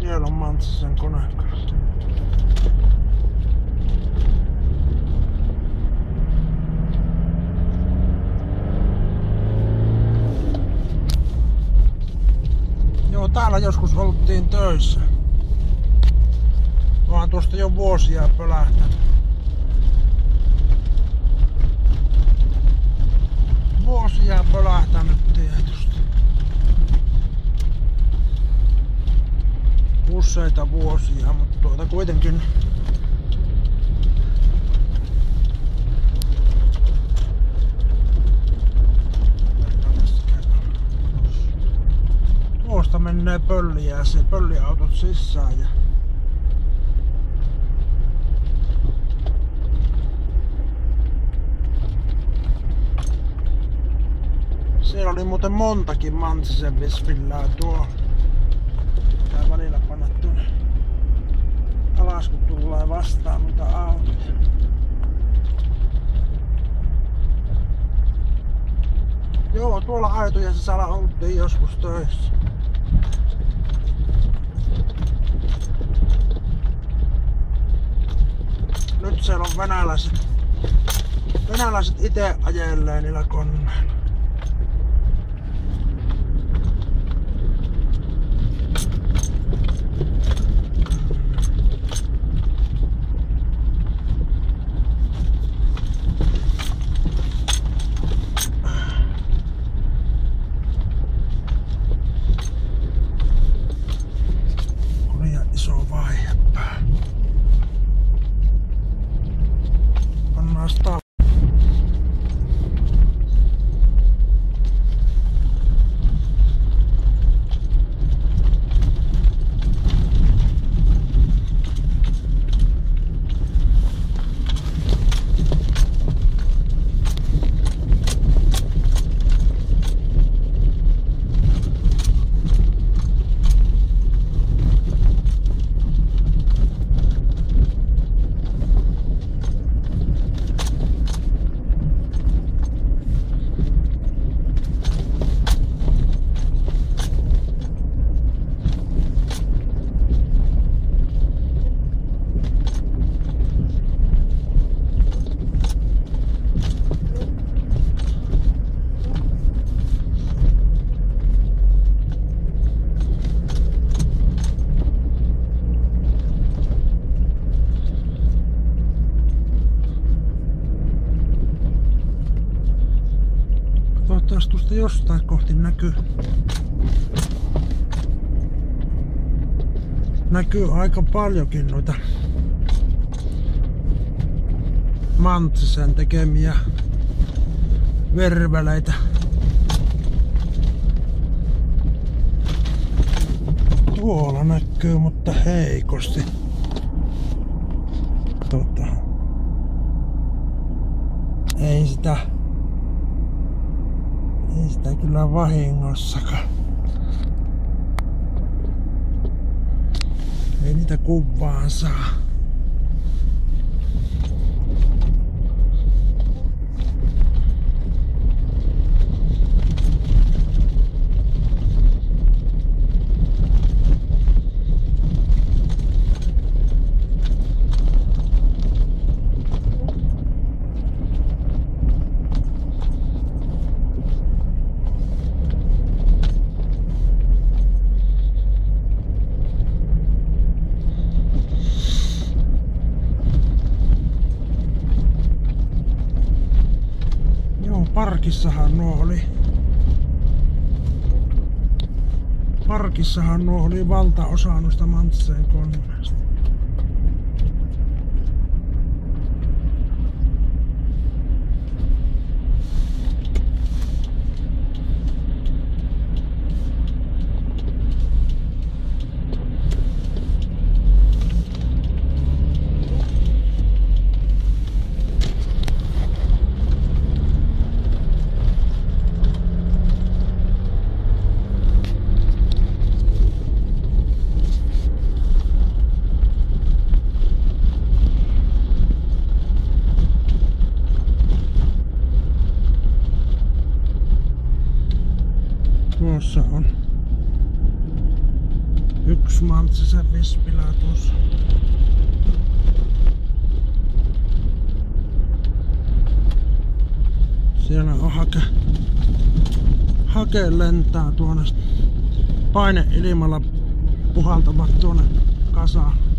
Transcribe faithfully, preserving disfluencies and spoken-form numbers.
Siellä on Mantsisen konekara. Joo, täällä joskus oltiin töissä. Mä oon tuosta jo vuosia pölähtänyt. Vuosia pölähtänyt tietysti. Useita vuosia, mutta tuota kuitenkin tuosta menee pölliä, se pölliautot sisään ja siellä oli muuten montakin Mantsisen Visvillää tuolla. Tää välillä panna tuonne alas, kun tulee vastaan noita autoja. Joo, tuolla aitojen sisällä oltiin joskus töissä. Nyt siellä on venäläiset, venäläiset ite ajelleen niillä koneilla. Iso vaihepää. Pannaan sitä. Toivottavasti tuosta jostain kohti näkyy. Näkyy aika paljonkin noita Mantsisen tekemiä verveleitä. Tuolla näkyy, mutta heikosti. Tota. Ei sitä Ei sitä kyllä vahingossakaan. Ei niitä kuvaan saa. Parkissahan nuo oli. Parkissahan nuo oli valtaosa noista Mantsisen koneista. Yksi Mantsisen Vispilä tuossa. Siellä on hake. Hake lentää tuonne. Paineilmalla puhaltavat tuonne kasaan.